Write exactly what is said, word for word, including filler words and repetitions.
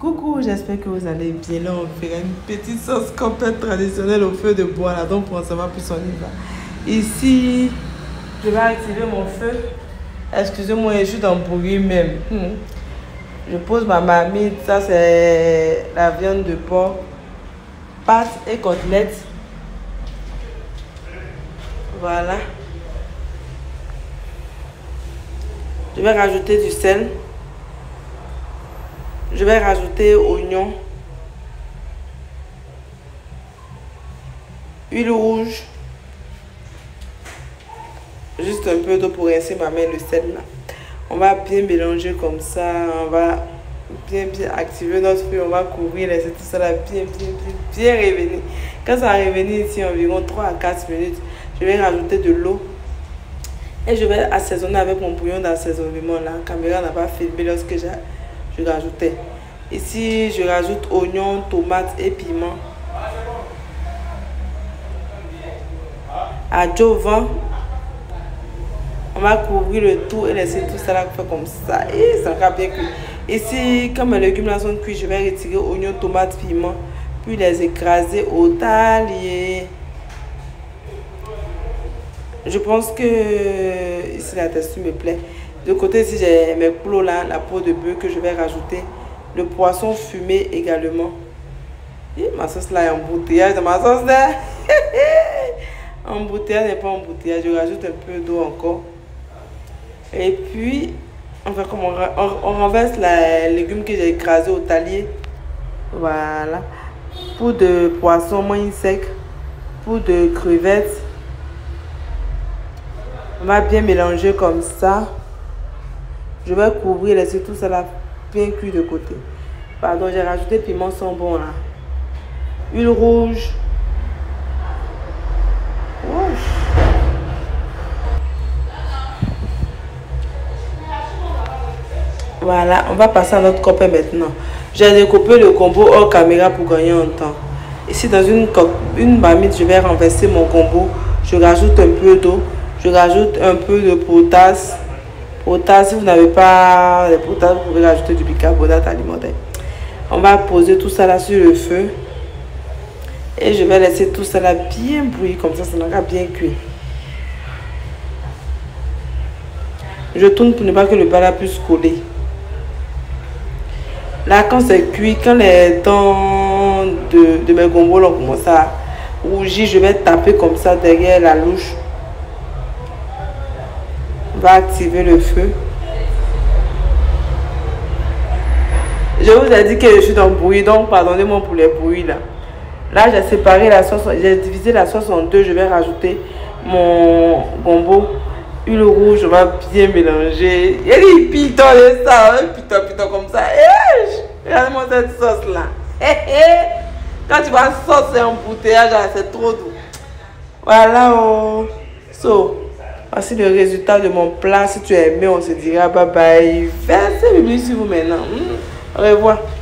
Coucou, j'espère que vous allez bien. Là, on fait une petite sauce complète traditionnelle au feu de bois. Là, donc pour en savoir plus, on y va. Ici, je vais activer mon feu. Excusez-moi, je suis dans le bruit même. Hmm. Je pose ma marmite. Ça, c'est la viande de porc, pâtes et côtelettes. Voilà. Je vais rajouter du sel. Je vais rajouter oignon, huile rouge, juste un peu d'eau pour rincer ma main, le sel là. On va bien mélanger comme ça, on va bien bien activer notre feu, on va couvrir, laisser tout ça là bien bien bien bien revenir. Quand ça va revenir ici environ trois à quatre minutes, je vais rajouter de l'eau et je vais assaisonner avec mon bouillon d'assaisonnement là. La caméra n'a pas filmé lorsque j'ai je rajoutais. Ici, je rajoute oignons, tomates et piments. À Jovan, on va couvrir le tout et laisser tout ça là faire comme ça. Et ça va bien cuire. Ici, comme mes légumes là sont cuits, je vais retirer oignons, tomates, piments, puis les écraser au talier. Je pense que ici la texture me plaît. De côté ici j'ai mes plots là, la peau de bœuf que je vais rajouter, le poisson fumé également. Et ma sauce là est embouteillage, ma sauce là. Embouteillage n'est pas embouteillage, je rajoute un peu d'eau encore. Et puis on fait comme on, on, on renverse les légumes que j'ai écrasés au talier. Voilà. Pour de poisson moins sec, pour de crevettes. On va bien mélanger comme ça. Je vais couvrir, laisser tout ça là bien cuit de côté. Pardon, j'ai rajouté piment sans bon là. Huile rouge. Ouch. Voilà, on va passer à notre copain maintenant. J'ai découpé le gombo hors caméra pour gagner en temps. Ici dans une, une marmite, je vais renverser mon gombo. Je rajoute un peu d'eau. Je rajoute un peu de potasse. Potasse, si vous n'avez pas de potasse, vous pouvez rajouter du bicarbonate alimentaire. On va poser tout ça là sur le feu. Et je vais laisser tout ça là bien bouillir, comme ça, ça va bien cuire. Je tourne pour ne pas que le bas là puisse coller. Là, quand c'est cuit, quand les dents de, de mes gombos là commencent à rougir, je vais taper comme ça derrière la louche. On va activer le feu. Je vous ai dit que je suis dans le bruit, donc pardonnez-moi pour les bruits là. Là, j'ai séparé la sauce, j'ai divisé la sauce en deux. Je vais rajouter mon gombo, huile rouge, on va bien mélanger. Il y a des pitons de ça, piton, piton comme ça. Regardez-moi cette sauce là. Quand tu vois sauce et embouteillage, c'est trop doux. Voilà, oh. So. Voici le résultat de mon plat. Si tu as aimé, on se dira bye bye. Versez le sur vous maintenant. Au revoir.